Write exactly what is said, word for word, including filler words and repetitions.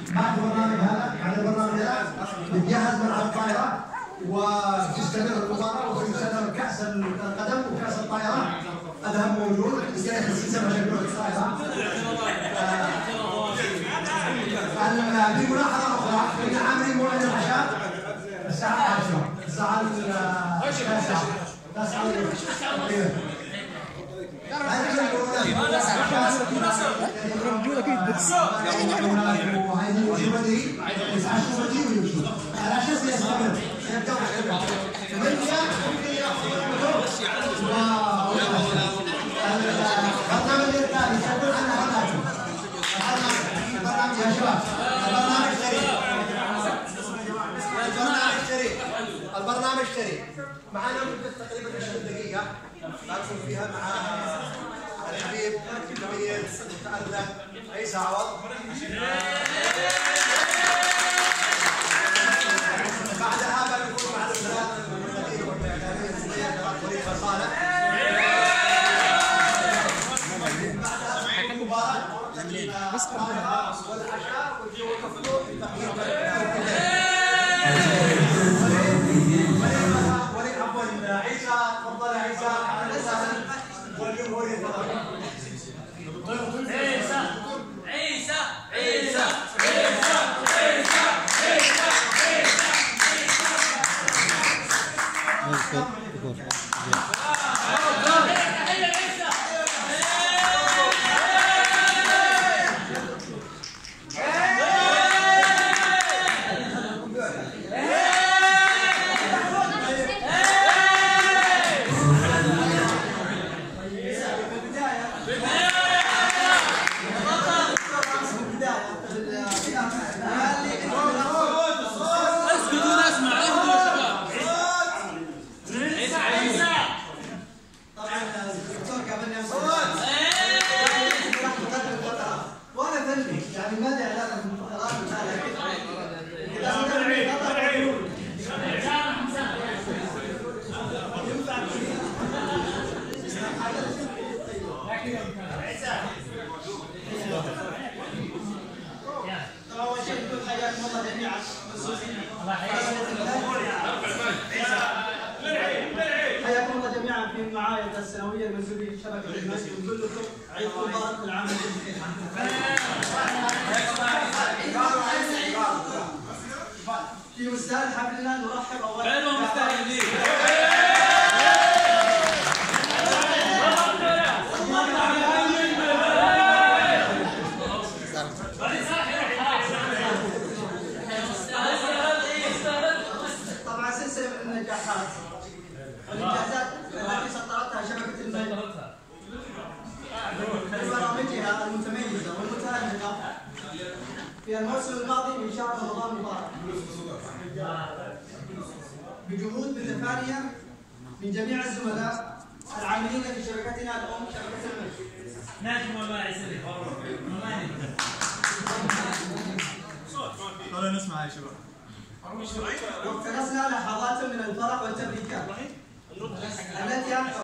بعد البرنامج هذا بعد البرنامج هذا نتجهز ملعب الطائرة وتستمر المباراة وسيسلم كأس القدم وكأس الطائرة. الأهم موجود انتهت السلسلة شكل الطائرة. في ملاحظة أخرى إن عاملين موعد العشاء الساعة عشرة الساعة التاسعة التاسعة تقريبا. العشاء سيستمر البرنامج الثاني سيكون عنه حلقات. البرنامج يا شباب البرنامج شريك البرنامج شريك البرنامج شريك معنا مدة تقريبا عشرين دقيقة نكون فيها مع الحبيب الجميل المتألق عيسى عوض. بعدها بنكون مع الأستاذ المدير والإعلامي الزميل خليفة صالح. والعشاء والجو المفتوح ولي عفوا عيسى تفضل يا عيسى اهلا وسهلا والجمهور يتفضل. عيسى عيسى عيسى عيسى عيسى حياكم الله جميعا في المعايد السنويه المنزليه لشبكه المسجد ونقول لكم عيد مبارك العام الجديد. في مستهل حفلنا نرحب اولا والإنجازات التي سطرتها شبكة الميل ببرامجها المتميزة والمتهالكة في الموسم الماضي من شهر رمضان المبارك بجهود متفانية من جميع الزملاء العاملين في شبكتنا الأم شبكة الميل. ناجم والله يسلمك والله خلونا نسمع يا شباب. واقتنصنا لحظات من الفرح والتبريكات التي